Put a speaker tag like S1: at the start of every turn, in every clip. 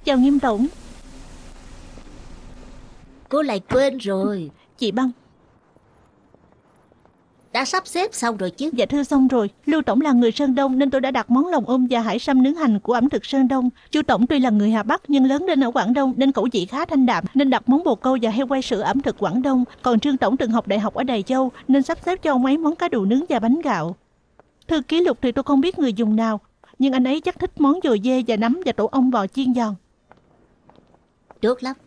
S1: Chào Nghiêm tổng.
S2: Cô lại quên rồi.
S1: Chị Băng.
S2: Đã sắp xếp xong rồi chứ?
S1: Dạ thưa xong rồi. Lưu tổng là người Sơn Đông nên tôi đã đặt món lòng ôm và hải sâm nướng hành của ẩm thực Sơn Đông. Chu tổng tuy là người Hà Bắc nhưng lớn lên ở Quảng Đông nên khẩu vị khá thanh đạm nên đặt món bồ câu và heo quay sữa ẩm thực Quảng Đông. Còn Trương tổng từng học đại học ở Đài Châu nên sắp xếp cho ông ấy món cá đù nướng và bánh gạo. Thư ký Lục thì tôi không biết người dùng nào, nhưng anh ấy chắc thích món dồi dê và nấm và tổ ong bò chiên giòn.
S2: Được lắm.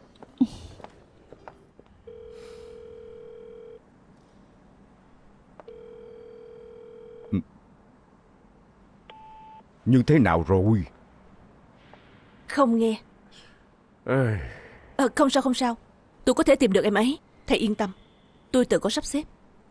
S3: Nhưng thế nào rồi?
S4: Không nghe. Không sao. Tôi có thể tìm được em ấy. Thầy yên tâm. Tôi tự có sắp xếp.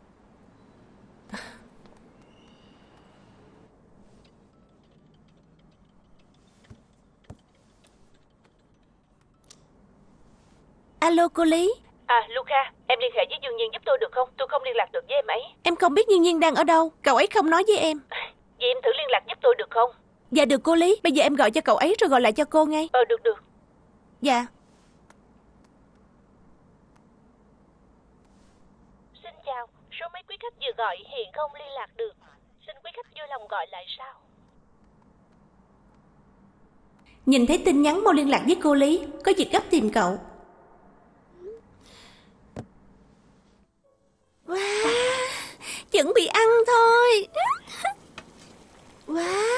S4: Alo cô Lý.
S1: Luca, em liên hệ với Dương Nhiên giúp tôi được không? Tôi không liên lạc được với em ấy.
S4: Em không biết Nhiên Nhiên đang ở đâu. Cậu ấy không nói với em.
S1: Vậy em thử liên lạc giúp tôi được không?
S4: Dạ được cô Lý. Bây giờ em gọi cho cậu ấy rồi gọi lại cho cô ngay.
S1: Được.
S4: Dạ.
S1: Xin chào, số mấy quý khách vừa gọi hiện không liên lạc được. Xin quý khách vui lòng gọi lại sau.
S4: Nhìn thấy tin nhắn mau liên lạc với cô Lý. Có việc gấp tìm cậu. Wow, chuẩn bị ăn thôi. Wow.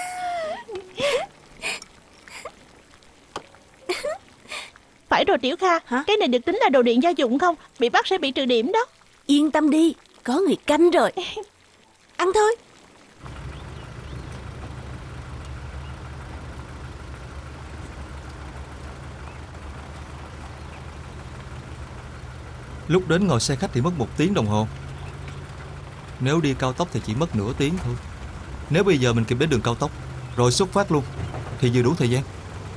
S1: Phải rồi Tiểu Kha.
S4: Hả?
S1: Cái này được tính là đồ điện gia dụng không? Bị bắt sẽ bị trừ điểm đó.
S4: Yên tâm đi, có người canh rồi. Ăn thôi.
S5: Lúc đến ngồi xe khách thì mất 1 tiếng đồng hồ. Nếu đi cao tốc thì chỉ mất nửa tiếng thôi. Nếu bây giờ mình kịp đến đường cao tốc rồi xuất phát luôn thì vừa đủ thời gian.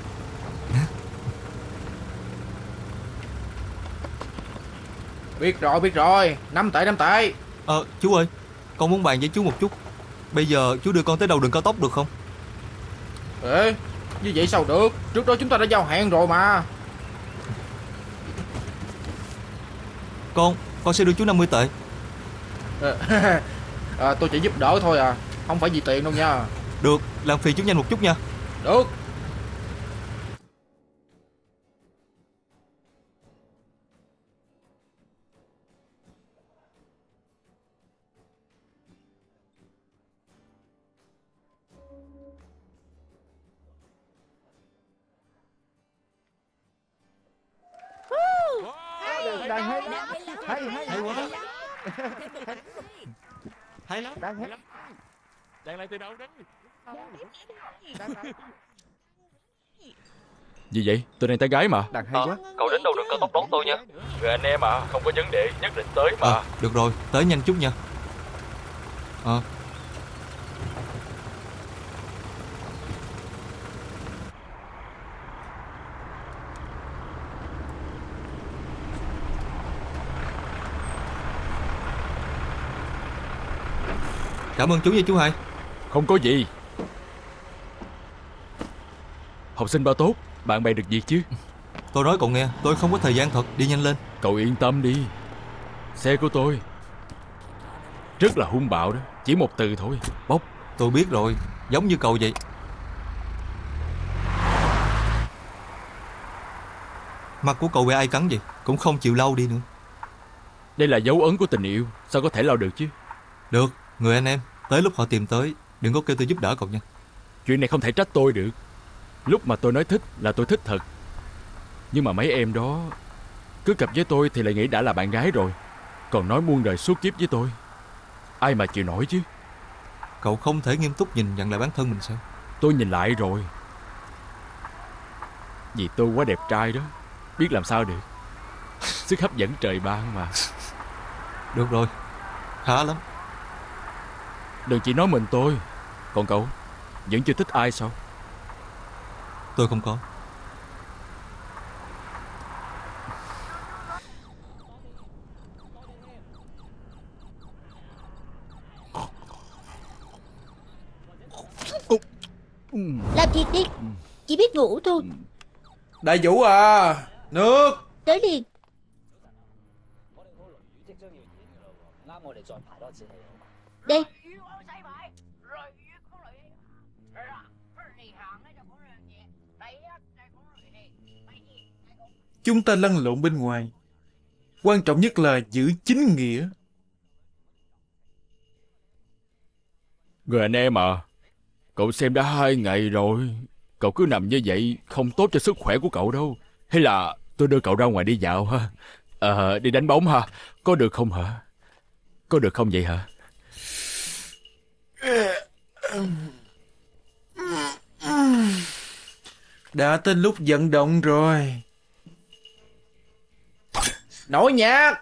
S6: Biết rồi. 5 tệ.
S5: Chú ơi, con muốn bàn với chú một chút. Bây giờ chú đưa con tới đầu đường cao tốc được không?
S6: Ê, như vậy sao được? Trước đó chúng ta đã giao hẹn rồi mà.
S5: Con sẽ đưa chú 50 tệ.
S6: Tôi chỉ giúp đỡ thôi à, không phải vì tiền đâu nha.
S5: Được, làm phiền chú nhanh một chút nha.
S6: Được.
S3: Hay quá.
S7: Hay lắm. Đang lại từ đâu đấy?
S8: Gì vậy? Tôi đang tán gái mà.
S3: Đàn hay quá.
S7: Cậu đến đâu đường cao tốc đón tôi nha. Người anh em à, không có vấn đề, nhất định tới mà.
S5: Được rồi, tới nhanh chút nha. Cảm ơn chú nha chú hai.
S8: Không có gì. Học sinh ba tốt, bạn bè được việc chứ.
S5: Tôi nói cậu nghe, tôi không có thời gian thật, đi nhanh lên.
S8: Cậu yên tâm đi. Xe của tôi rất là hung bạo đó. Chỉ một từ thôi, bốc.
S5: Tôi biết rồi, giống như cậu vậy. Mặt của cậu bị ai cắn vậy? Cũng không chịu lau đi nữa.
S8: Đây là dấu ấn của tình yêu, sao có thể lau được chứ.
S5: Được, người anh em, tới lúc họ tìm tới, đừng có kêu tôi giúp đỡ cậu nha.
S8: Chuyện này không thể trách tôi được. Lúc mà tôi nói thích là tôi thích thật. Nhưng mà mấy em đó cứ cặp với tôi thì lại nghĩ đã là bạn gái rồi, còn nói muôn đời suốt kiếp với tôi. Ai mà chịu nổi chứ.
S5: Cậu không thể nghiêm túc nhìn nhận lại bản thân mình sao?
S8: Tôi nhìn lại rồi. Vì tôi quá đẹp trai đó, biết làm sao được. Sức hấp dẫn trời ban mà.
S5: Được rồi, khá lắm.
S8: Đừng chỉ nói mình tôi. Còn cậu, vẫn chưa thích ai sao?
S5: Tôi không có.
S2: Làm việc đi. Chỉ biết ngủ thôi.
S6: Đại Vũ à, nước.
S2: Tới liền. Đây.
S6: Chúng ta lăn lộn bên ngoài, quan trọng nhất là giữ chính nghĩa.
S8: Người anh em à, cậu xem đã 2 ngày rồi. Cậu cứ nằm như vậy không tốt cho sức khỏe của cậu đâu. Hay là tôi đưa cậu ra ngoài đi dạo ha? Đi đánh bóng ha? Có được không hả? Có được không vậy hả?
S6: Đã tới lúc vận động rồi. Nổi nhạc.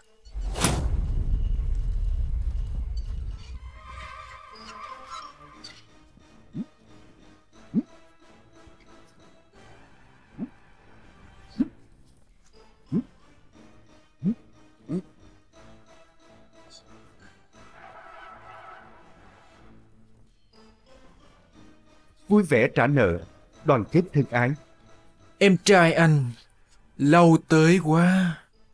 S3: Vui vẻ trả nợ, đoàn kết thân ái.
S6: Em trai anh, lâu tới quá.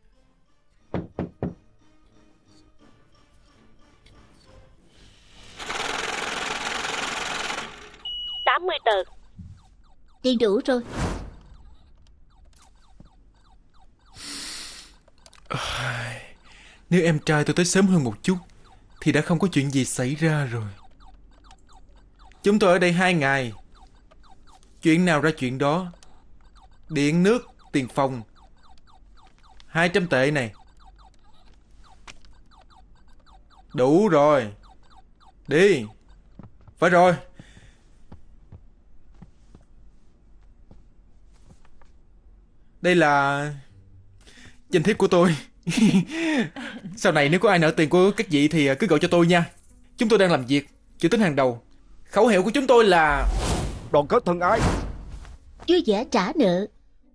S1: tờ.
S2: Tiền đủ rồi.
S6: Nếu em trai tôi tới sớm hơn một chút thì đã không có chuyện gì xảy ra rồi. Chúng tôi ở đây 2 ngày. Chuyện nào ra chuyện đó. Điện nước, tiền phòng 200 tệ này. Đủ rồi. Đi. Phải rồi. Đây là danh thiếp của tôi. Sau này nếu có ai nợ tiền của các vị thì cứ gọi cho tôi nha. Chúng tôi đang làm việc, chịu tính hàng đầu. Khẩu hiệu của chúng tôi là
S3: đoàn kết thân ái.
S2: Vui vẻ trả nợ.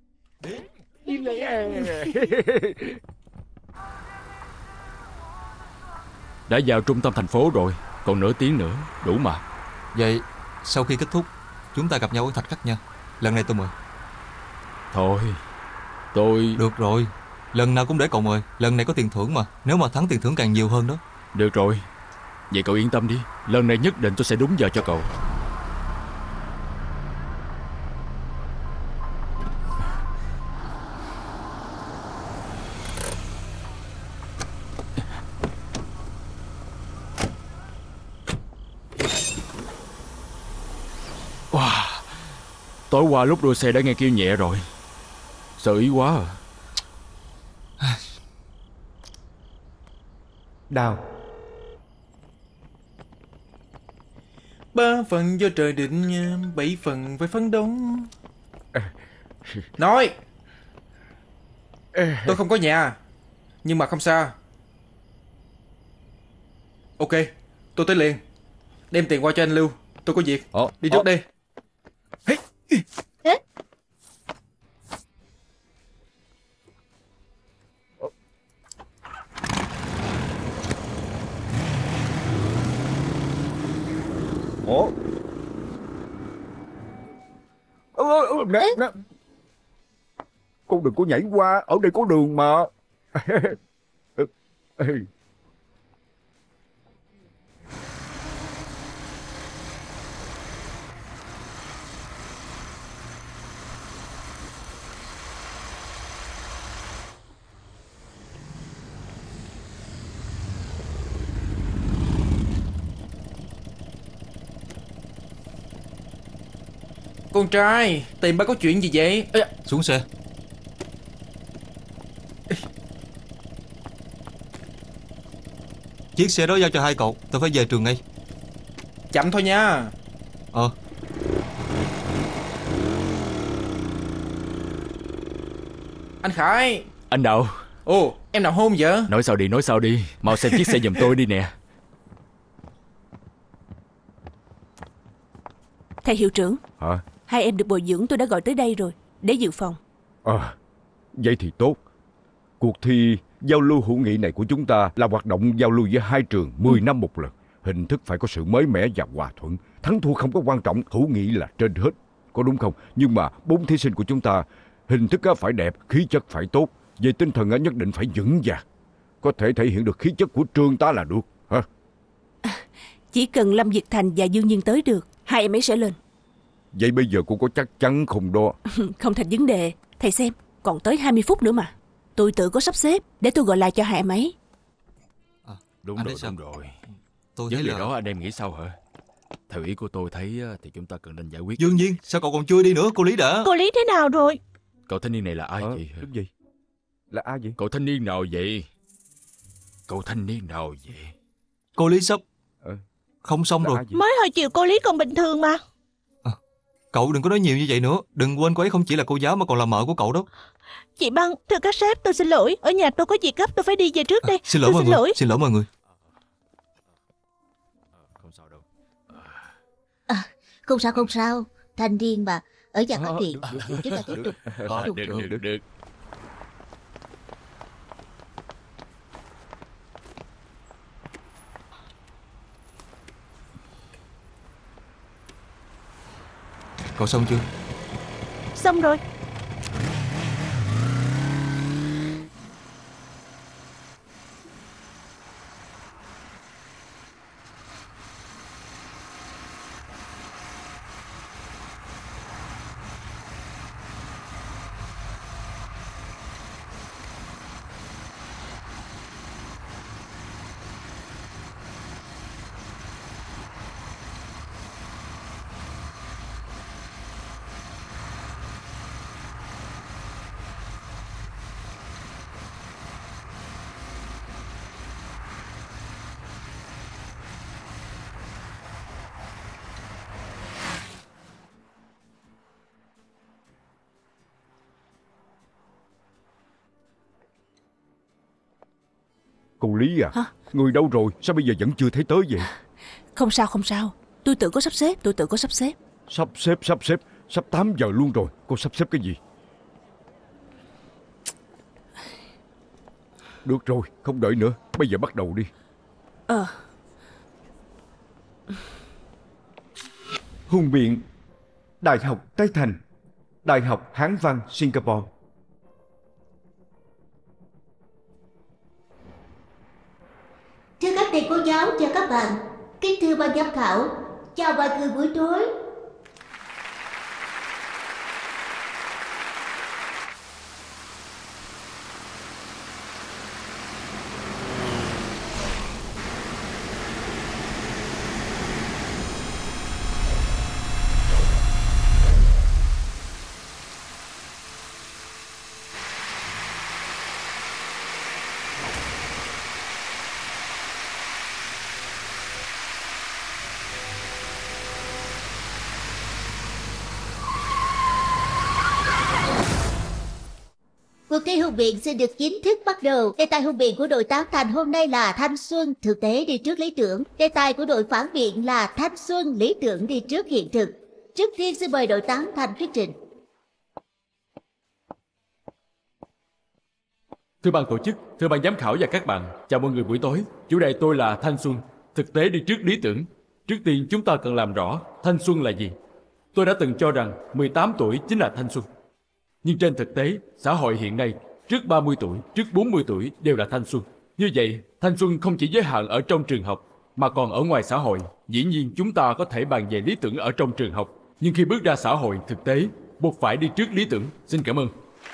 S8: Đã vào trung tâm thành phố rồi, còn nửa tiếng nữa, đủ mà.
S5: Vậy sau khi kết thúc chúng ta gặp nhau ở Thạch Khắc nha. Lần này tôi mời.
S8: Thôi tôi...
S5: Được rồi, lần nào cũng để cậu mời. Lần này có tiền thưởng mà. Nếu mà thắng tiền thưởng càng nhiều hơn đó.
S8: Được rồi. Vậy cậu yên tâm đi, lần này nhất định tôi sẽ đúng giờ cho cậu. Wow. Tối qua lúc đua xe đã nghe kêu nhẹ rồi. Sợ ý quá à.
S3: Đào.
S6: 3 phần do trời định, 7 phần phải phấn đấu. Nói tôi không có nhà, nhưng mà không sao. Ok, tôi tới liền. Đem tiền qua cho anh Lưu. Tôi có việc. Đi trước đi.
S3: Con đừng có nhảy qua, ở đây có đường mà.
S6: Con trai, tìm ba có chuyện gì vậy?
S5: Xuống xe. Chiếc xe đó giao cho 2 cậu. Tôi phải về trường ngay.
S6: Chậm thôi nha. Anh Khải.
S8: Anh Đào.
S6: Ồ, em nào hôn vậy?
S8: Nói sao đi. Mau xem chiếc xe giùm tôi đi nè.
S4: Thầy hiệu trưởng.
S3: Hả?
S4: 2 em được bồi dưỡng tôi đã gọi tới đây rồi, để dự phòng.
S3: Vậy thì tốt. Cuộc thi giao lưu hữu nghị này của chúng ta là hoạt động giao lưu với 2 trường 10 năm một lần. Hình thức phải có sự mới mẻ và hòa thuận. Thắng thua không có quan trọng, hữu nghị là trên hết. có đúng không? Nhưng mà 4 thí sinh của chúng ta hình thức phải đẹp, khí chất phải tốt, về tinh thần nhất định phải vững vàng, có thể thể hiện được khí chất của trường ta là được hả?
S4: Chỉ cần Lâm Việt Thành và Dương Nhiên tới được, hai em ấy sẽ lên.
S3: Vậy bây giờ cô có chắc chắn không đó?
S4: Không thành vấn đề. Thầy xem, còn tới 20 phút nữa mà. Tôi tự có sắp xếp, để tôi gọi lại cho hai em ấy.
S8: Đúng
S5: Anh
S8: rồi,
S5: thấy sao?
S8: đúng rồi.
S5: Tôi
S8: Vấn
S5: thấy
S8: đề
S5: là...
S8: đó anh em nghĩ sao hả? Theo ý của tôi thấy thì chúng ta cần nên giải quyết.
S5: Dương Nhiên, sao cậu còn chưa đi nữa? Cô Lý đã...
S1: Cô Lý thế nào rồi?
S8: Cậu thanh niên này là ai vậy?
S3: Cái gì? Là ai vậy?
S8: Cậu thanh niên nào vậy? Cậu thanh niên nào vậy?
S5: Cô Lý sắp... Không xong
S3: Là
S5: rồi.
S3: ai vậy?
S1: Mới hồi chiều cô Lý còn bình thường mà.
S5: Cậu đừng có nói nhiều như vậy nữa. Đừng quên cô ấy không chỉ là cô giáo mà còn là mợ của cậu đó.
S1: Chị Băng, thưa các sếp, tôi xin lỗi. Ở nhà tôi có việc gấp, tôi phải đi về trước đây.
S5: Xin lỗi
S1: Tôi
S5: mọi người. Xin lỗi mọi người.
S8: Không sao đâu.
S2: Không sao không sao. Thanh niên mà. Ở nhà phát triển. Chúng ta tiếp tục.
S8: Được.
S5: Cậu xong chưa?
S1: Xong rồi.
S3: Cô Lý à?
S4: Hả?
S3: Người đâu rồi? Sao bây giờ vẫn chưa thấy tới vậy?
S4: Không sao. Tôi tự có sắp xếp.
S3: Sắp xếp. Sắp 8 giờ luôn rồi. Cô sắp xếp cái gì? Được rồi, không đợi nữa. Bây giờ bắt đầu đi.
S9: Hùng biện Đại học Tây Thành, Đại học Hán văn Singapore.
S2: Thưa các thầy cô giáo, chào các bạn. Kính thưa ban giám khảo, chào mọi người buổi tối. Cuộc thi hùng biện xin được chính thức bắt đầu. Đề tài hùng biện của đội Tán Thành hôm nay là thanh xuân, thực tế đi trước lý tưởng. Đề tài của đội phản biện là thanh xuân, lý tưởng đi trước hiện thực. Trước tiên xin mời đội Tán Thành thuyết trình.
S8: Thưa ban tổ chức, thưa ban giám khảo và các bạn, chào mọi người buổi tối. Chủ đề tôi là thanh xuân, thực tế đi trước lý tưởng. Trước tiên chúng ta cần làm rõ thanh xuân là gì. Tôi đã từng cho rằng 18 tuổi chính là thanh xuân. Nhưng trên thực tế, xã hội hiện nay, trước 30 tuổi, trước 40 tuổi đều là thanh xuân. Như vậy, thanh xuân không chỉ giới hạn ở trong trường học, mà còn ở ngoài xã hội. Dĩ nhiên chúng ta có thể bàn về lý tưởng ở trong trường học, nhưng khi bước ra xã hội thực tế, buộc phải đi trước lý tưởng. Xin cảm ơn.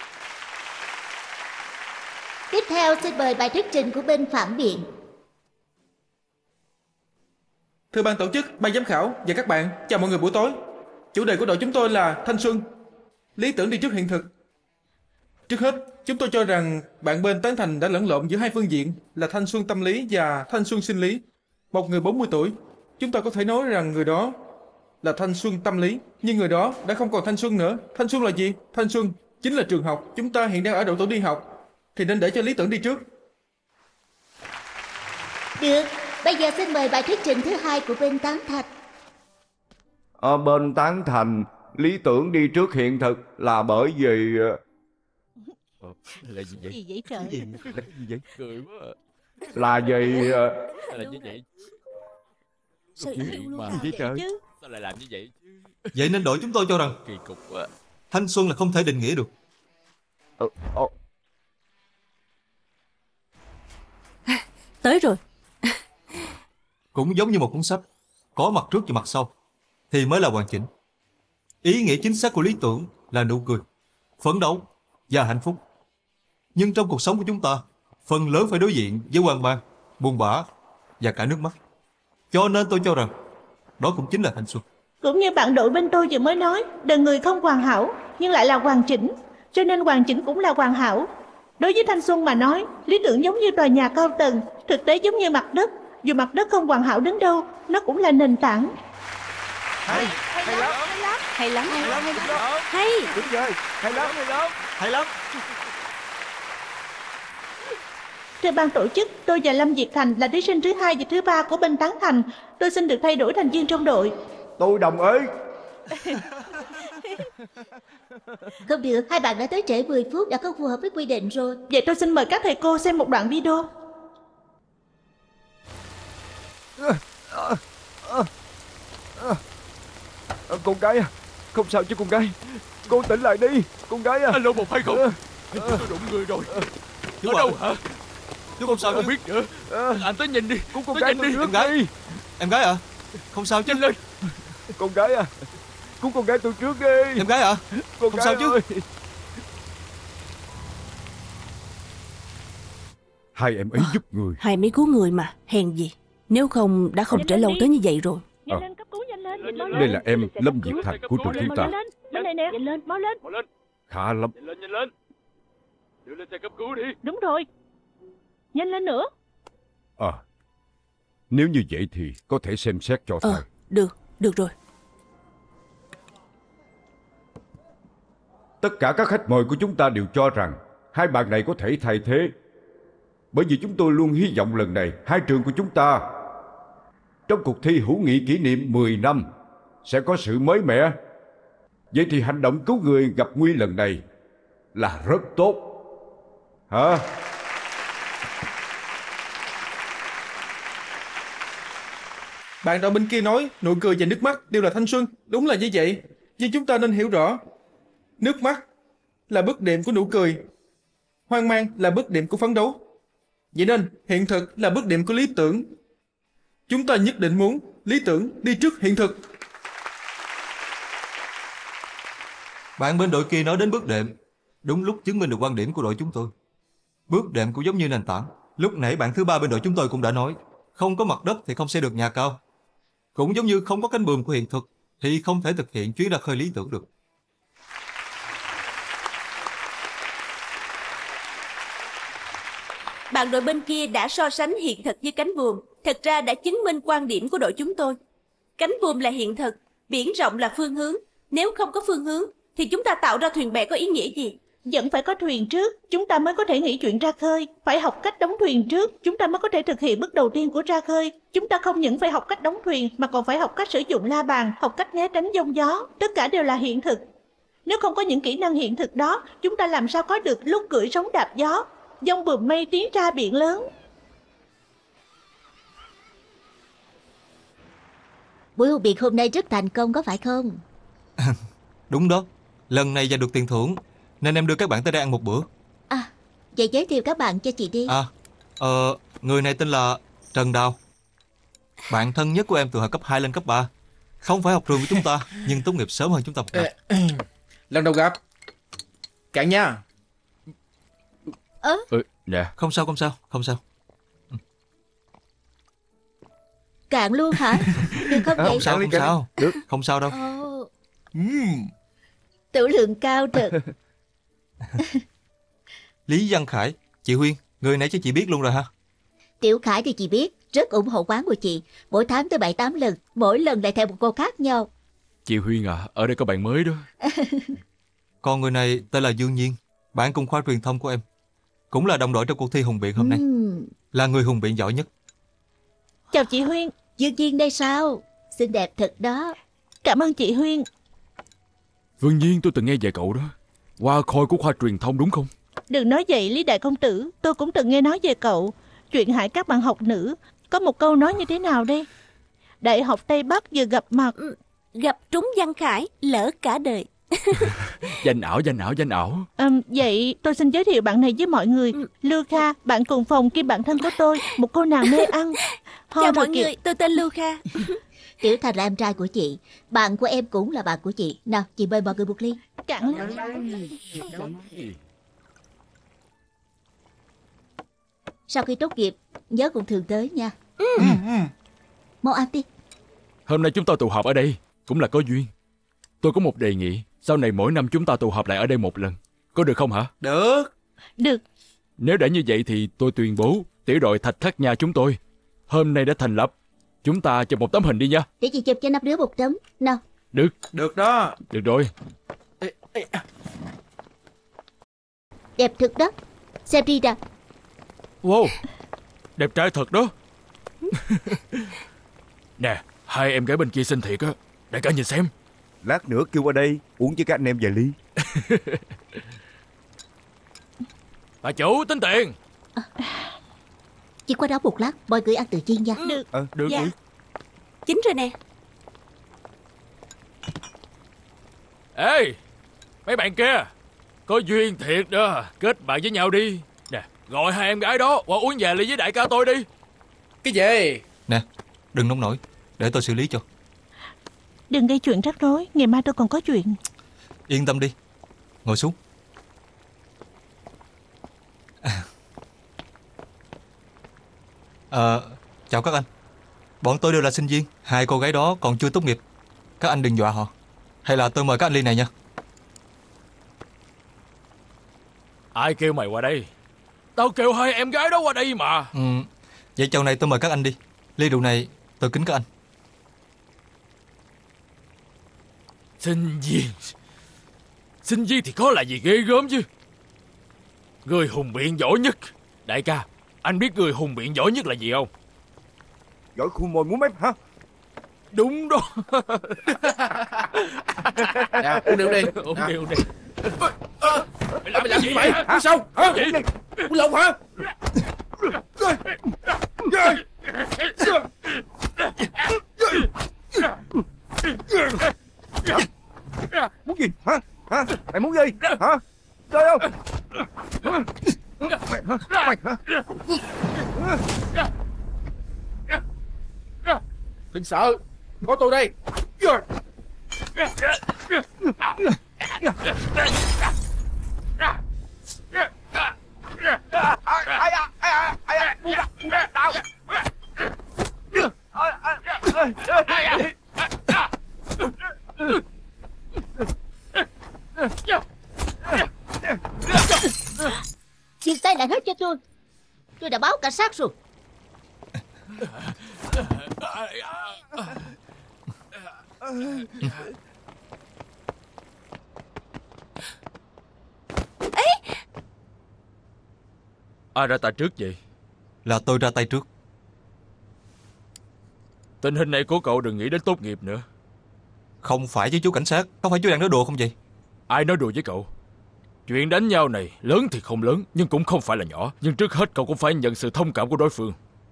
S2: Tiếp theo xin mời bài thuyết trình của bên phản biện.
S6: Thưa ban tổ chức, ban giám khảo và các bạn, chào mọi người buổi tối. Chủ đề của đội chúng tôi là thanh xuân, lý tưởng đi trước hiện thực. Trước hết, chúng tôi cho rằng bạn bên tán thành đã lẫn lộn giữa hai phương diện là thanh xuân tâm lý và thanh xuân sinh lý. Một người 40 tuổi, chúng ta có thể nói rằng người đó là thanh xuân tâm lý, nhưng người đó đã không còn thanh xuân nữa. Thanh xuân là gì? Thanh xuân chính là trường học. Chúng ta hiện đang ở độ tuổi đi học, thì nên để cho lý tưởng đi trước.
S2: Được, bây giờ xin mời bài thuyết trình thứ hai của bên Tán Thành.
S9: Ở bên Tán Thành, lý tưởng đi trước hiện thực là bởi vì...
S8: Là gì vậy?
S1: Gì vậy trời?
S3: Là cái gì vậy?
S8: Cười quá à.
S9: Là vì...
S8: Là như vậy.
S4: Sao
S8: Chuyện
S4: yêu luôn
S8: mà.
S4: à?
S3: Vậy trời?
S1: Chứ
S8: Sao lại làm như vậy chứ?
S5: Vậy nên đội chúng tôi cho rằng
S8: Kỳ cục quá.
S5: thanh xuân là không thể định nghĩa được.
S4: Tới rồi.
S5: Cũng giống như một cuốn sách, có mặt trước và mặt sau thì mới là hoàn chỉnh. Ý nghĩa chính xác của lý tưởng là nụ cười, phấn đấu và hạnh phúc. Nhưng trong cuộc sống của chúng ta, phần lớn phải đối diện với hoang mang, buồn bã và cả nước mắt. Cho nên tôi cho rằng đó cũng chính là thanh xuân.
S1: Cũng như bạn đội bên tôi vừa mới nói, đời người không hoàn hảo nhưng lại là hoàn chỉnh, cho nên hoàn chỉnh cũng là hoàn hảo. Đối với thanh xuân mà nói, lý tưởng giống như tòa nhà cao tầng, thực tế giống như mặt đất. Dù mặt đất không hoàn hảo đến đâu, nó cũng là nền tảng.
S4: Hay lắm. Hay.
S9: Đúng rồi, hay lắm.
S5: Hay lắm.
S1: Thưa ban tổ chức, tôi và Lâm Việt Thành là thí sinh thứ 2 và thứ 3 của bên Tán Thành. Tôi xin được thay đổi thành viên trong đội.
S9: Tôi đồng ý.
S2: Không được, hai bạn đã tới trễ 10 phút, đã không phù hợp với quy định rồi.
S1: Vậy tôi xin mời các thầy cô xem một đoạn video.
S3: Con gái à, không sao chứ con gái. Cô tỉnh lại đi, con gái à.
S8: Alo 120. Hình như tôi đụng người rồi.
S5: Chú
S8: Ở đâu hả?
S5: Chú không sao
S8: Không
S5: chứ?
S8: biết nữa. Anh tới nhìn đi.
S3: Cứu con
S8: Tới
S3: gái
S8: nhìn
S3: tôi
S8: đi.
S3: trước
S5: Em gái.
S3: đi.
S5: Em gái à? Không sao chứ?
S8: Nhanh lên.
S3: Con gái à, cứu con gái tôi trước đi.
S5: Em gái à?
S3: Con
S5: Không
S3: gái
S5: sao chứ?
S3: ơi. Hai em ấy giúp người.
S4: Hai mấy cứu người mà, hèn gì. Nếu không đã không trễ lâu tới như vậy rồi.
S1: Nhanh lên cấp cứu, nhanh lên.
S3: Đây là em Lâm Việt Thành của trường chúng ta.
S1: Bên này nè, nhanh lên, mau lên.
S8: Mau lên.
S3: Khá lắm.
S8: Nhanh lên. Đưa lên xe cấp cứu đi.
S1: Đúng rồi. Nhanh lên nữa.
S3: Nếu như vậy thì có thể xem xét cho thầy.
S4: Được rồi.
S3: Tất cả các khách mời của chúng ta đều cho rằng hai bạn này có thể thay thế. Bởi vì chúng tôi luôn hy vọng lần này hai trường của chúng ta trong cuộc thi hữu nghị kỷ niệm 10 năm sẽ có sự mới mẻ. Vậy thì hành động cứu người gặp nguy lần này là rất tốt. Hả?
S6: Bạn đội bên kia nói nụ cười và nước mắt đều là thanh xuân. Đúng là như vậy. Nhưng chúng ta nên hiểu rõ, nước mắt là bước đệm của nụ cười, hoang mang là bước đệm của phấn đấu. Vậy nên hiện thực là bước đệm của lý tưởng. Chúng ta nhất định muốn lý tưởng đi trước hiện thực.
S5: Bạn bên đội kia nói đến bước đệm, đúng lúc chứng minh được quan điểm của đội chúng tôi. Bước đệm cũng giống như nền tảng. Lúc nãy bạn thứ 3 bên đội chúng tôi cũng đã nói, không có mặt đất thì không xây được nhà cao. Cũng giống như không có cánh buồm của hiện thực thì không thể thực hiện chuyến ra khơi lý tưởng được.
S4: Bạn đội bên kia đã so sánh hiện thực với cánh buồm. Thật ra đã chứng minh quan điểm của đội chúng tôi. Cánh buồm là hiện thực, biển rộng là phương hướng. Nếu không có phương hướng thì chúng ta tạo ra thuyền bè có ý nghĩa gì?
S1: Vẫn phải có thuyền trước, chúng ta mới có thể nghĩ chuyện ra khơi. Phải học cách đóng thuyền trước, chúng ta mới có thể thực hiện bước đầu tiên của ra khơi. Chúng ta không những phải học cách đóng thuyền, mà còn phải học cách sử dụng la bàn, học cách né tránh giông gió. Tất cả đều là hiện thực. Nếu không có những kỹ năng hiện thực đó, chúng ta làm sao có được lúc cưỡi sóng đạp gió, dông bùm mây tiến ra biển lớn.
S2: Buổi họp biệt hôm nay rất thành công có phải không?
S5: Đúng đó, lần này giành được tiền thưởng nên em đưa các bạn tới đây ăn một bữa.
S2: À, vậy giới thiệu các bạn cho chị đi.
S5: Người này tên là Trần Đào, bạn thân nhất của em từ hồi cấp 2 lên cấp 3. Không phải học trường của chúng ta, nhưng tốt nghiệp sớm hơn chúng ta một năm.
S6: Lần đầu gặp. Cạn nha.
S8: Nè.
S5: Không sao.
S2: Cạn luôn hả? Được không vậy?
S5: Không sao. Được. Không sao đâu.
S2: Tử lượng cao thật.
S5: Lý Văn Khải, chị Huyên, người này cho chị biết luôn rồi hả?
S2: Tiểu Khải thì chị biết, rất ủng hộ quán của chị. Mỗi tháng tới 7-8 lần, mỗi lần lại theo một cô khác nhau.
S8: Chị Huyên à, ở đây có bạn mới đó.
S5: Còn người này tên là Dương Nhiên, bạn cùng khoa truyền thông của em. Cũng là đồng đội trong cuộc thi hùng biện hôm nay. Là người hùng biện giỏi nhất.
S1: Chào chị Huyên.
S2: Dương Nhiên đây sao? Xinh đẹp thật đó.
S1: Cảm ơn chị Huyên.
S8: Vương Nhiên, tôi từng nghe về cậu đó. Hoa khôi của khoa truyền thông đúng không?
S1: Đừng nói vậy Lý Đại Công Tử. Tôi cũng từng nghe nói về cậu. Chuyện hại các bạn học nữ. Có một câu nói như thế nào đây? Đại học Tây Bắc vừa gặp mặt,
S4: Gặp trúng Văn Khải, lỡ cả đời.
S8: Danh ảo.
S1: Vậy tôi xin giới thiệu bạn này với mọi người. Lưu Kha, bạn cùng phòng kim bạn thân của tôi, một cô nàng mê ăn.
S4: Chào mọi người, tôi tên Lưu Kha.
S2: Tiểu Thành là em trai của chị. Bạn của em cũng là bạn của chị. Nào, chị mời mọi người một ly.
S1: Cạn lắm.
S2: Sau khi tốt nghiệp, nhớ cùng thường tới nha. Mau ăn đi.
S8: Hôm nay chúng ta tụ họp ở đây cũng là có duyên. Tôi có một đề nghị, sau này mỗi năm chúng ta tụ họp lại ở đây một lần. Có được không hả?
S6: Được.
S1: Được.
S8: Nếu đã như vậy thì tôi tuyên bố tiểu đội Thạch Thất Nha chúng tôi hôm nay đã thành lập. Chúng ta chụp một tấm hình đi nha.
S2: Để chị chụp cho 5 đứa một tấm. Nào.
S8: Được.
S6: Được đó.
S8: Được rồi.
S2: Đẹp thực đó. Xem đi nè.
S8: Wow, đẹp trai thật đó. Nè, hai em gái bên kia xinh thiệt á. Đại ca nhìn xem.
S9: Lát nữa kêu qua đây uống với các anh em vài ly.
S8: Bà chủ tính tiền.
S2: Chỉ qua đó một lát, mọi người ăn tự nhiên nha.
S1: Được.
S8: Được.
S4: Dạ. Chính rồi nè.
S8: Ê, mấy bạn kia, có duyên thiệt đó. Kết bạn với nhau đi. Nè, gọi hai em gái đó qua uống vài ly với đại ca tôi đi.
S6: Cái gì?
S5: Nè, đừng nóng nổi, để tôi xử lý cho.
S1: Đừng gây chuyện rắc rối, ngày mai tôi còn có chuyện.
S5: Yên tâm đi, ngồi xuống. Chào các anh. Bọn tôi đều là sinh viên. Hai cô gái đó còn chưa tốt nghiệp. Các anh đừng dọa họ. Hay là tôi mời các anh ly này nha.
S8: Ai kêu mày qua đây? Tao kêu hai em gái đó qua đây mà.
S5: Vậy chầu này tôi mời các anh đi. Ly rượu này tôi kính các anh.
S8: Sinh viên thì có là gì ghê gớm chứ. Người hùng biện giỏi nhất. Đại ca, anh biết người hùng biện giỏi nhất là gì không?
S9: Giỏi khu mồi múa mép hả?
S8: Đúng đó.
S6: Nào, uống rượu đi.
S8: Uống rượu đi.
S6: Mày làm gì vậy? Hả? Sao? Hả? Uống lộn hả?
S9: Muốn gì hả? Hả? Mày muốn gì hả? Chơi không? Mày hả?
S6: Đừng sợ, có tôi đây.
S2: Dừng tay lại hết cho tôi. Tôi đã báo cảnh sát rồi.
S8: Ai ra tay trước vậy?
S5: Là tôi ra tay trước.
S8: Tình hình này của cậu đừng nghĩ đến tốt nghiệp nữa.
S5: Không phải chứ chú cảnh sát. Có phải chú đang nói đùa không vậy?
S8: Ai nói đùa với cậu? Chuyện đánh nhau này lớn thì không lớn, nhưng cũng không phải là nhỏ. Nhưng trước hết cậu cũng phải nhận sự thông cảm của đối phương.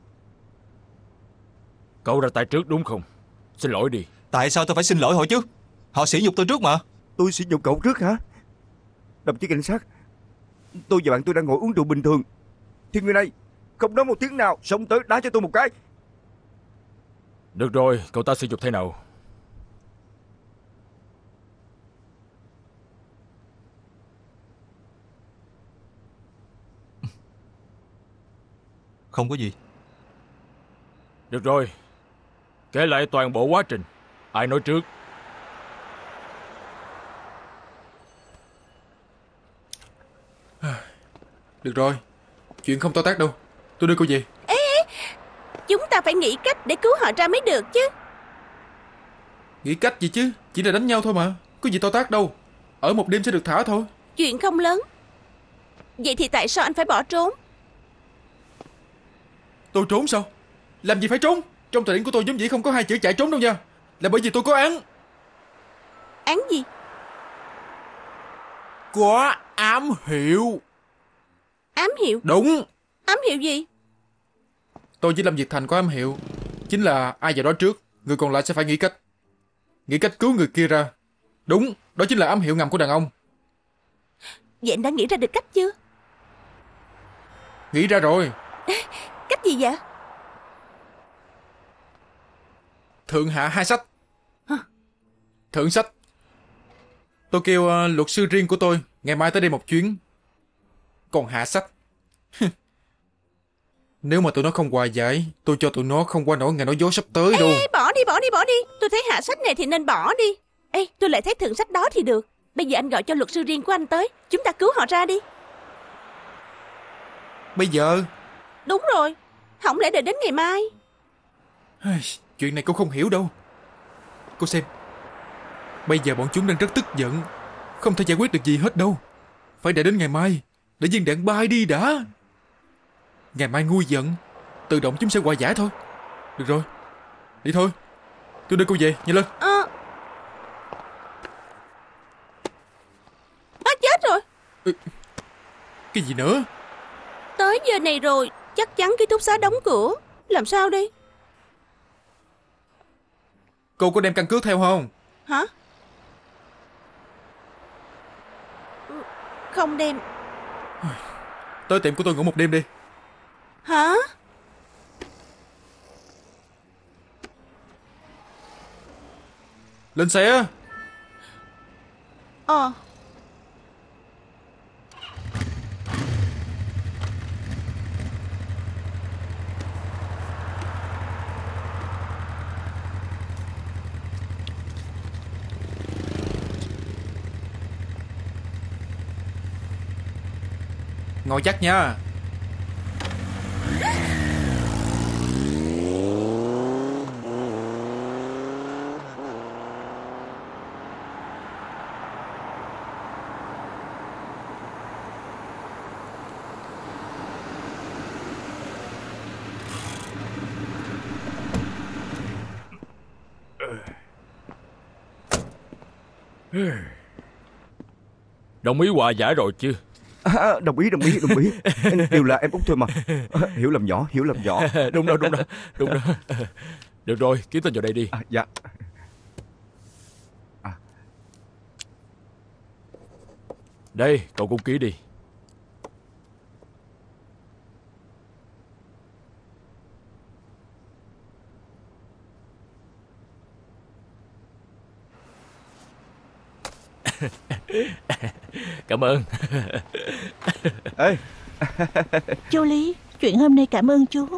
S8: Cậu ra tay trước đúng không? Xin lỗi đi.
S5: Tại sao tôi phải xin lỗi họ chứ? Họ sỉ nhục tôi trước mà.
S9: Tôi sỉ nhục cậu trước hả? Đồng chí cảnh sát, tôi và bạn tôi đang ngồi uống rượu bình thường, thì người này không nói một tiếng nào, xông tới đá cho tôi một cái.
S8: Được rồi, cậu ta sử dụng thế nào?
S5: Không có gì.
S8: Được rồi, kể lại toàn bộ quá trình. Ai nói trước?
S6: Được rồi, chuyện không to tát đâu. Tôi đưa cô về.
S4: Ê, chúng ta phải nghĩ cách để cứu họ ra mới được chứ.
S6: Nghĩ cách gì chứ? Chỉ là đánh nhau thôi mà. Có gì to tát đâu. Ở một đêm sẽ được thả thôi.
S4: Chuyện không lớn. Vậy thì tại sao anh phải bỏ trốn?
S6: Tôi trốn sao? Làm gì phải trốn? Trong thời điểm của tôi vốn dĩ không có hai chữ chạy trốn đâu nha. Là bởi vì tôi có án.
S4: Án gì?
S6: Có ám hiệu.
S4: Ám hiệu?
S6: Đúng.
S4: Ám hiệu gì?
S6: Tôi với Lâm Việt Thành có ám hiệu. Chính là ai vào đó trước, người còn lại sẽ phải nghĩ cách. nghĩ cách cứu người kia ra. Đúng, đó chính là ám hiệu ngầm của đàn ông.
S4: Vậy anh đã nghĩ ra được cách chưa?
S6: Nghĩ ra rồi.
S4: Cách gì vậy?
S6: Thượng hạ hai sách. Thượng sách, tôi kêu luật sư riêng của tôi ngày mai tới đây một chuyến. Còn hạ sách, nếu mà tụi nó không hòa giải, tôi cho tụi nó không qua nổi ngày nói dối sắp tới đâu.
S4: Ê, bỏ đi. Tôi thấy hạ sách này thì nên bỏ đi. Ê, tôi lại thấy thượng sách đó thì được. Bây giờ anh gọi cho luật sư riêng của anh tới, chúng ta cứu họ ra đi.
S6: Bây giờ?
S4: Đúng rồi, không lẽ đợi đến ngày mai.
S6: Chuyện này cô không hiểu đâu. Cô xem, bây giờ bọn chúng đang rất tức giận, không thể giải quyết được gì hết đâu. Phải đợi đến ngày mai, để viên đạn bay đi đã. Ngày mai nguôi giận, tự động chúng sẽ hòa giải thôi. Được rồi, đi thôi. Tôi đưa cô về, nhanh lên.
S4: Chết rồi.
S6: Cái gì nữa?
S4: Tới giờ này rồi, chắc chắn ký túc xá đóng cửa. Làm sao đây?
S6: Cô có đem căn cước theo không?
S4: Hả? Không đem.
S6: Tới tiệm của tôi ngủ một đêm đi.
S4: Hả?
S6: Lên xe. Ngồi chắc nha.
S8: Đồng ý hòa giải rồi chứ?
S9: Đồng ý. Đều là em út thôi mà. Hiểu lầm nhỏ.
S8: Đúng đó. Được rồi, ký tên vào đây đi.
S9: Dạ.
S8: Đây, cậu cũng ký đi. Cảm ơn.
S9: Ê.
S1: Chú Lý, chuyện hôm nay cảm ơn chú.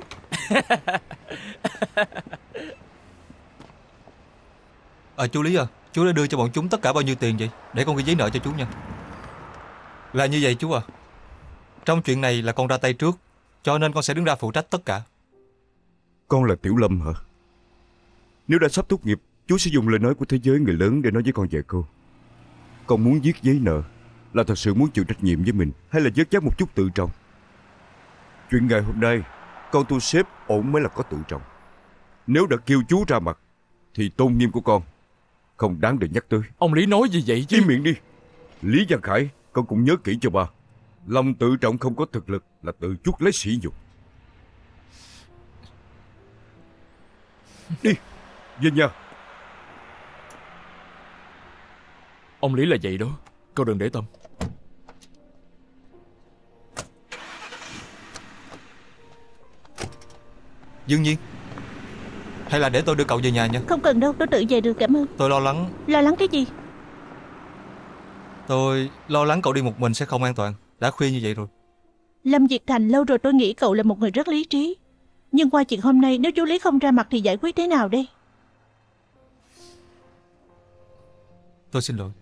S5: Chú Lý à, chú đã đưa cho bọn chúng tất cả bao nhiêu tiền vậy? Để con ghi giấy nợ cho chú nha. Là như vậy chú à. Trong chuyện này là con ra tay trước, cho nên con sẽ đứng ra phụ trách tất cả.
S3: Con là Tiểu Lâm hả? Nếu đã sắp tốt nghiệp, chú sẽ dùng lời nói của thế giới người lớn để nói với con vài câu. Con muốn viết giấy nợ là thật sự muốn chịu trách nhiệm với mình, hay là vớt vát một chút tự trọng? Chuyện ngày hôm nay, con tu xếp ổn mới là có tự trọng. Nếu đã kêu chú ra mặt, thì tôn nghiêm của con không đáng để nhắc tới.
S8: Ông Lý nói gì vậy chứ?
S3: Im miệng đi. Lý Văn Khải, con cũng nhớ kỹ cho ba. Lòng tự trọng không có thực lực là tự chuốc lấy sỉ nhục. Đi, về nhà.
S8: Ông Lý là vậy đó, cậu đừng để tâm.
S5: Dương Nhiên, hay là để tôi đưa cậu về nhà nha.
S1: Không cần đâu, tôi tự về được, cảm ơn.
S5: Tôi lo lắng.
S1: Lo lắng cái gì?
S5: Tôi lo lắng cậu đi một mình sẽ không an toàn. Đã khuya như vậy rồi.
S1: Lâm Diệt Thành, lâu rồi tôi nghĩ cậu là một người rất lý trí. Nhưng qua chuyện hôm nay, nếu chú Lý không ra mặt thì giải quyết thế nào đây?
S5: Tôi xin lỗi.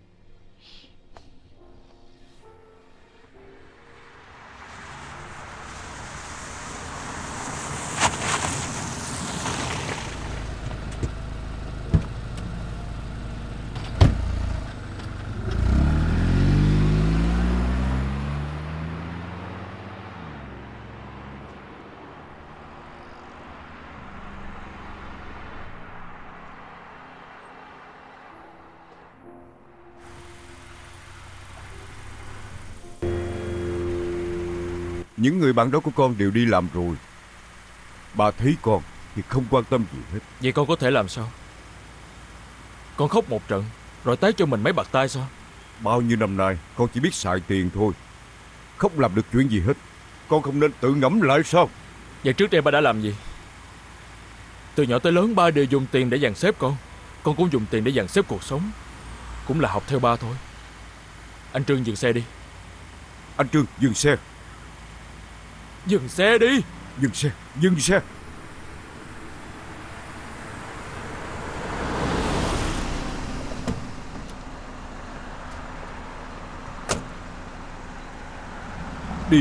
S3: Những người bạn đó của con đều đi làm rồi. Bà thấy con thì không quan tâm gì hết.
S8: Vậy con có thể làm sao? Con khóc một trận rồi tát cho mình mấy bạt tay sao?
S3: Bao nhiêu năm nay con chỉ biết xài tiền thôi, không làm được chuyện gì hết. Con không nên tự ngẫm lại sao?
S8: Vậy trước đây ba đã làm gì? Từ nhỏ tới lớn ba đều dùng tiền để dàn xếp con. Con cũng dùng tiền để dàn xếp cuộc sống. Cũng là học theo ba thôi. Anh Trương dừng xe đi.
S3: Anh Trương dừng xe.
S8: Dừng xe đi.
S3: Dừng xe. Dừng xe. Đi.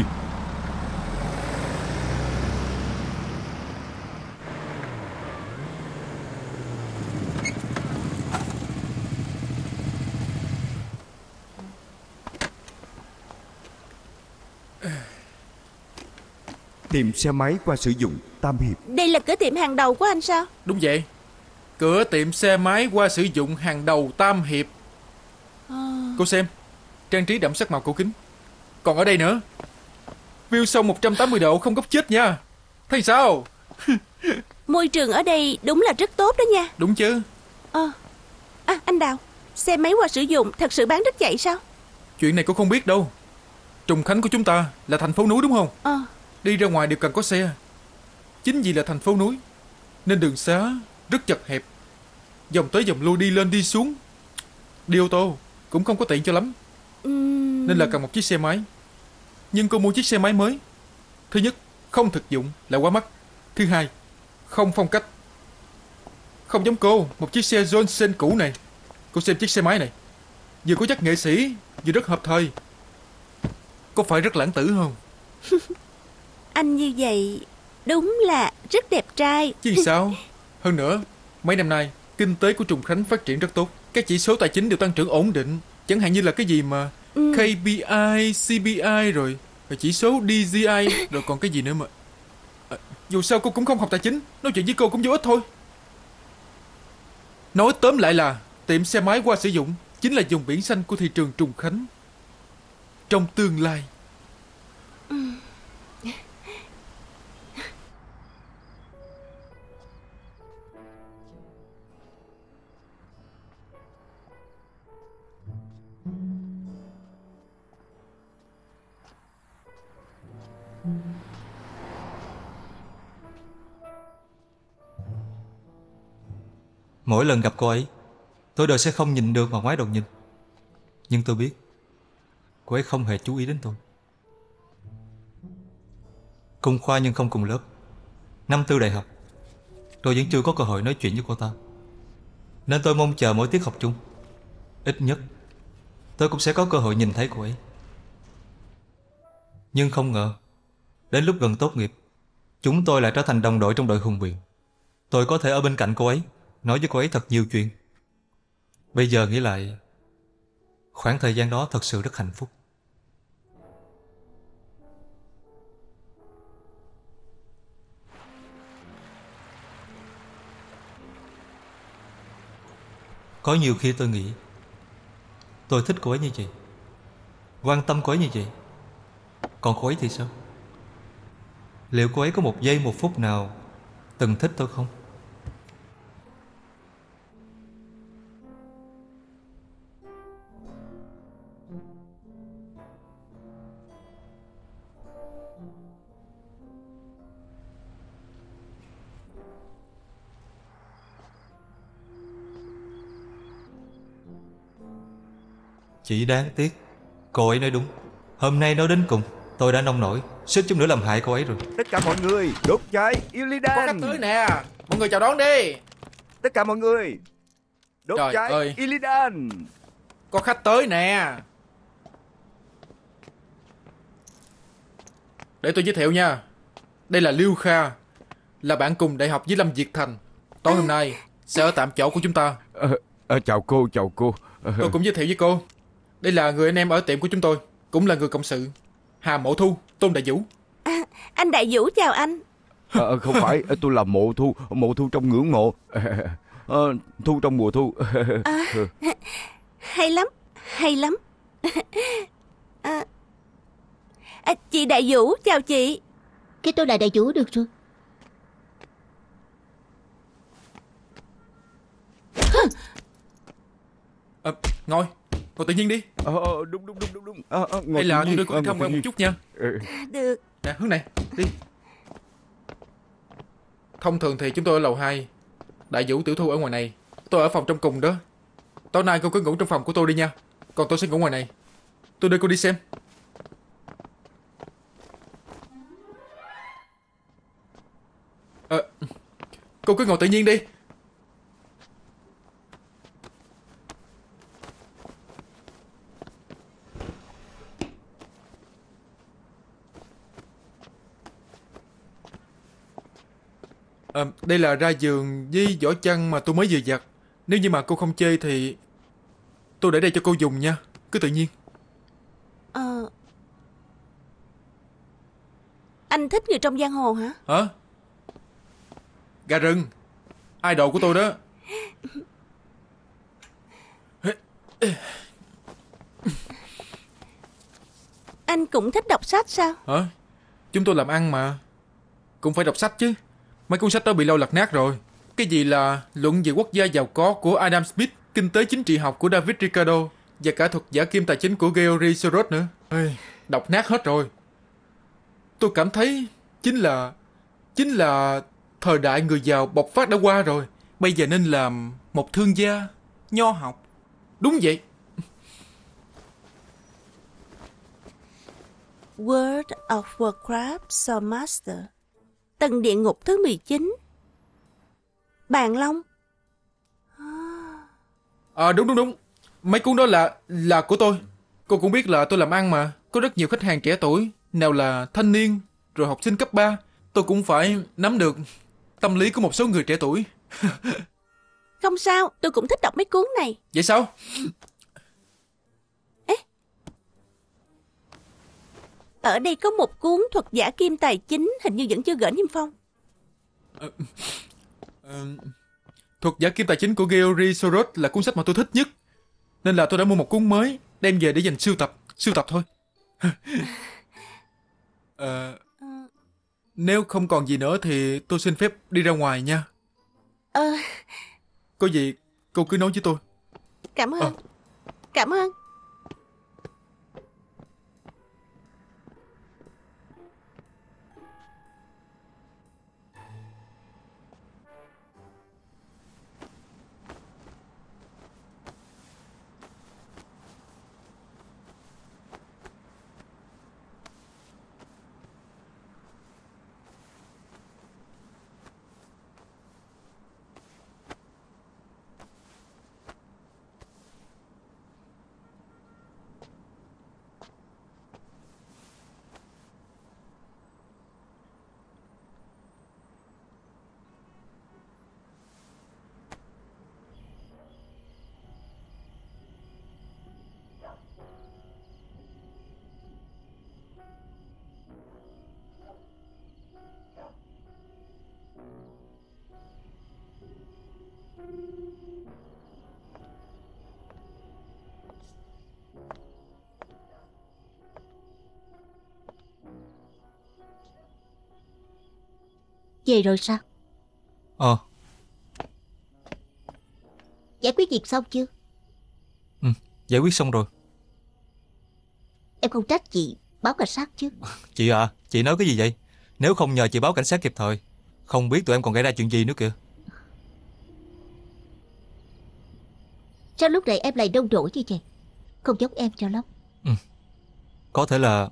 S3: Tiệm xe máy qua sử dụng Tam Hiệp.
S4: Đây là cửa tiệm hàng đầu của anh sao?
S6: Đúng vậy. Cửa tiệm xe máy qua sử dụng hàng đầu Tam Hiệp. Cô xem, trang trí đậm sắc màu cổ kính. Còn ở đây nữa, view sông 180 độ không góc chết nha. Thấy sao?
S4: Môi trường ở đây đúng là rất tốt đó nha.
S6: Đúng chứ.
S4: Anh Đào, xe máy qua sử dụng thật sự bán rất chạy sao?
S6: Chuyện này cô không biết đâu. Trùng Khánh của chúng ta là thành phố núi đúng không? Đi ra ngoài đều cần có xe. Chính vì là thành phố núi nên đường xá rất chật hẹp, vòng tới vòng lui, đi lên đi xuống, đi ô tô cũng không có tiện cho lắm. Nên là cần một chiếc xe máy. Nhưng cô mua chiếc xe máy mới, thứ nhất không thực dụng là quá mắc, thứ hai không phong cách. Không giống cô, một chiếc xe Johnson cũ này. Cô xem chiếc xe máy này, vừa có chất nghệ sĩ, vừa rất hợp thời. Có phải rất lãng tử không?
S4: Anh như vậy đúng là rất đẹp trai.
S6: Chứ sao? Hơn nữa, mấy năm nay kinh tế của Trùng Khánh phát triển rất tốt. Các chỉ số tài chính đều tăng trưởng ổn định. Chẳng hạn như là cái gì mà KPI, CPI rồi chỉ số DJI, rồi còn cái gì nữa mà dù sao cô cũng không học tài chính, nói chuyện với cô cũng vô ích thôi. Nói tóm lại là tiệm xe máy qua sử dụng chính là vùng biển xanh của thị trường Trùng Khánh trong tương lai.
S5: Mỗi lần gặp cô ấy, tôi đều sẽ không nhìn được mà ngoái đầu nhìn. Nhưng tôi biết cô ấy không hề chú ý đến tôi. Cùng khoa nhưng không cùng lớp. Năm tư đại học, tôi vẫn chưa có cơ hội nói chuyện với cô ta. Nên tôi mong chờ mỗi tiết học chung, ít nhất tôi cũng sẽ có cơ hội nhìn thấy cô ấy. Nhưng không ngờ, đến lúc gần tốt nghiệp, chúng tôi lại trở thành đồng đội trong đội hùng biện. Tôi có thể ở bên cạnh cô ấy, nói với cô ấy thật nhiều chuyện. Bây giờ nghĩ lại, khoảng thời gian đó thật sự rất hạnh phúc. Có nhiều khi tôi nghĩ tôi thích cô ấy như vậy, quan tâm cô ấy như vậy. Còn cô ấy thì sao? Liệu cô ấy có một giây một phút nào từng thích tôi không? Chỉ đáng tiếc, cô ấy nói đúng. Hôm nay nói đến cùng, tôi đã nông nổi, suýt chút nữa làm hại cô ấy rồi.
S9: Tất cả mọi người đốt cháy Illidan.
S6: Có khách tới nè, mọi người chào đón đi.
S9: Tất cả mọi người đốt
S6: Trời
S9: cháy
S6: ơi.
S9: Illidan.
S6: Có khách tới nè. Để tôi giới thiệu nha. Đây là Lưu Kha, là bạn cùng đại học với Lâm Việt Thành. Tối hôm nay sẽ ở tạm chỗ của chúng ta.
S3: Chào cô, chào cô.
S6: Tôi cũng giới thiệu với cô. Đây là người anh em ở tiệm của chúng tôi, cũng là người cộng sự, Hà Mộ Thu, Tôn Đại Vũ.
S4: Anh Đại Vũ chào anh.
S3: Không phải, tôi là Mộ Thu trong ngưỡng mộ. Thu trong mùa thu.
S4: Hay lắm, hay lắm. Chị Đại Vũ chào chị.
S2: Cái tôi là Đại Vũ được rồi.
S6: Ngồi tự nhiên đi.
S9: Đúng.
S6: Hay là tôi đưa cô đi tham quan một chút nha.
S4: Được.
S6: Nè, hướng này, đi. Thông thường thì chúng tôi ở lầu 2, Đại Vũ, Tiểu Thu ở ngoài này. Tôi ở phòng trong cùng đó. Tối nay cô cứ ngủ trong phòng của tôi đi nha. Còn tôi sẽ ngủ ngoài này. Tôi đưa cô đi xem. Cô cứ ngồi tự nhiên đi. Đây là ra giường với vỏ chăn mà tôi mới vừa giặt. Nếu như mà cô không chê thì tôi để đây cho cô dùng nha. Cứ tự nhiên.
S4: Anh thích người trong giang hồ hả?
S6: Hả? Gà rừng, idol của tôi đó.
S4: Anh cũng thích đọc sách sao?
S6: Hả? Chúng tôi làm ăn mà, cũng phải đọc sách chứ. Mấy cuốn sách đó bị lâu lật nát rồi. Cái gì là Luận về quốc gia giàu có của Adam Smith, Kinh tế chính trị học của David Ricardo, và cả Thuật giả kim tài chính của George Soros nữa. Đọc nát hết rồi. Tôi cảm thấy chính là thời đại người giàu bộc phát đã qua rồi. Bây giờ nên làm một thương gia nho học. Đúng vậy.
S4: World of Warcraft Sword Master, Tầng địa ngục thứ 19. Bàn Long.
S6: Đúng. Mấy cuốn đó là của tôi. Cô cũng biết là tôi làm ăn mà. Có rất nhiều khách hàng trẻ tuổi, nào là thanh niên, rồi học sinh cấp 3. Tôi cũng phải nắm được tâm lý của một số người trẻ tuổi.
S4: Không sao, tôi cũng thích đọc mấy cuốn này.
S6: Vậy sao?
S4: Ở đây có một cuốn Thuật giả kim tài chính, hình như vẫn chưa gửi niêm phong.
S6: Thuật giả kim tài chính của George Soros là cuốn sách mà tôi thích nhất, nên là tôi đã mua một cuốn mới đem về để dành sưu tập thôi. Nếu không còn gì nữa thì tôi xin phép đi ra ngoài nha. Có gì cô cứ nói với tôi.
S4: Cảm ơn.
S2: Về rồi sao? Giải quyết việc xong chưa?
S5: Giải quyết xong rồi.
S2: Em không trách chị báo cảnh sát chứ?
S5: Chị à, chị nói cái gì vậy? Nếu không nhờ chị báo cảnh sát kịp thời, không biết tụi em còn gây ra chuyện gì nữa kìa.
S2: Sao lúc này em lại nông nổi như vậy? Không giống em cho lắm.
S5: Có thể là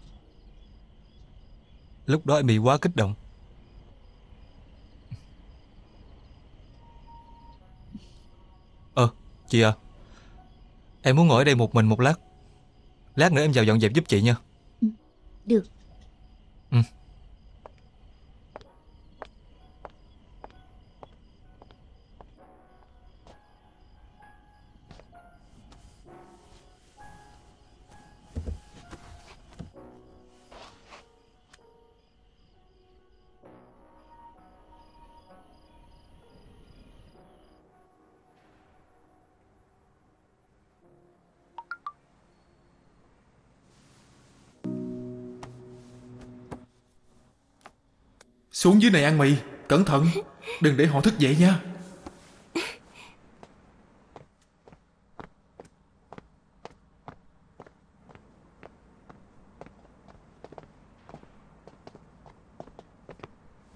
S5: lúc đó em bị quá kích động. Chị à, em muốn ngồi ở đây một mình một lát. Lát nữa em vào dọn dẹp giúp chị nha.
S2: Được.
S6: Xuống dưới này ăn mì, cẩn thận, đừng để họ thức dậy nha.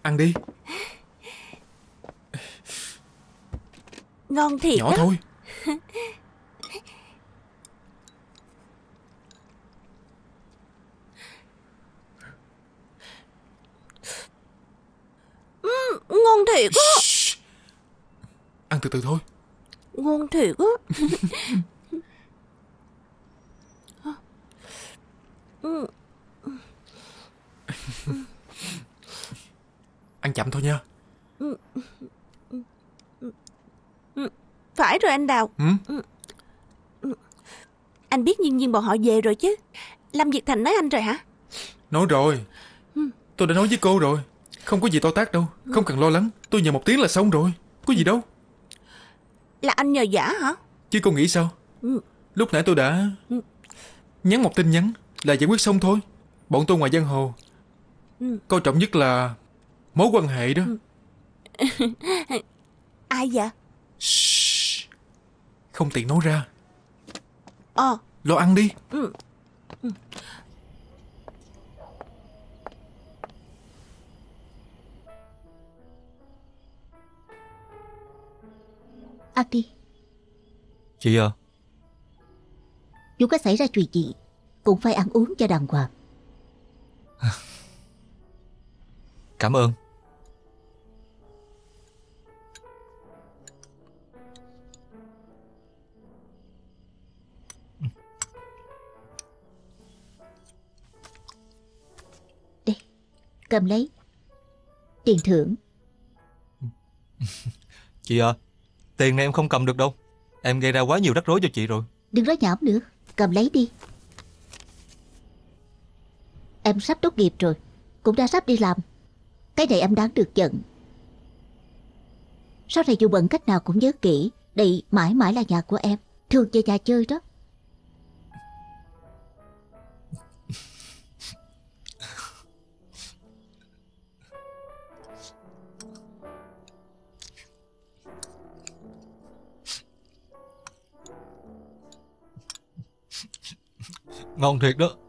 S6: Ăn đi.
S4: Ngon thiệt
S6: Nhỏ
S4: đó.
S6: thôi.
S4: Ngon thiệt á.
S6: Ăn từ từ thôi.
S4: Ngon thiệt á.
S6: Ăn chậm thôi nha.
S4: Phải rồi anh Đào. Anh biết Nhiên Nhiên bọn họ về rồi chứ. Lâm Việt Thành nói anh rồi hả?
S6: Nói rồi. Tôi đã nói với cô rồi. Không có gì to tát đâu. Không cần lo lắng. Tôi nhờ một tiếng là xong rồi. Có gì đâu.
S4: Là anh nhờ vả hả?
S6: Chứ cô nghĩ sao? Lúc nãy tôi đã nhắn một tin nhắn là giải quyết xong thôi. Bọn tôi ngoài giang hồ coi trọng nhất là mối quan hệ đó.
S4: Ai vậy?
S6: Không tiện nói ra.
S4: Lo
S6: ăn đi.
S2: Ăn đi.
S5: Chị à,
S2: Dù có xảy ra chuyện gì cũng phải ăn uống cho đàng hoàng.
S5: cảm ơn.
S2: Đây, cầm lấy. Tiền thưởng.
S5: Chị à, tiền này em không cầm được đâu. Em gây ra quá nhiều rắc rối cho chị rồi.
S2: Đừng nói nhảm nữa. Cầm lấy đi. Em sắp tốt nghiệp rồi, cũng đã sắp đi làm. Cái này em đáng được nhận. Sau này dù bận cách nào cũng nhớ kỹ, đây mãi mãi là nhà của em. Thường về nhà chơi đó.
S5: Ngon thiệt đó.